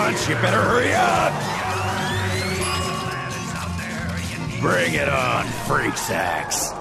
lunch, you better hurry up! Bring it on, freak sacks!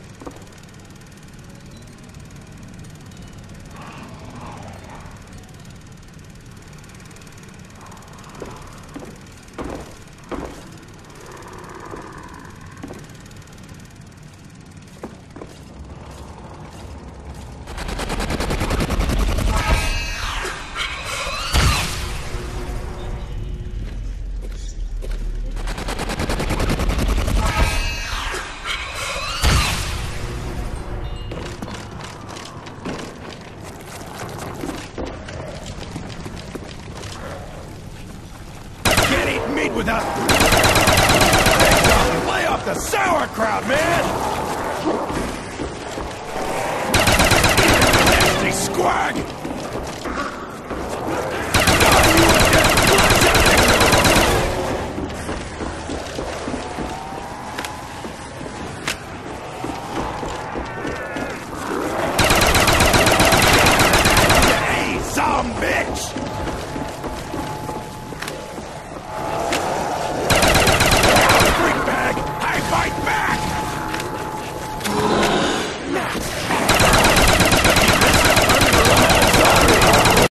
Meat without... Lay off the sauerkraut, man!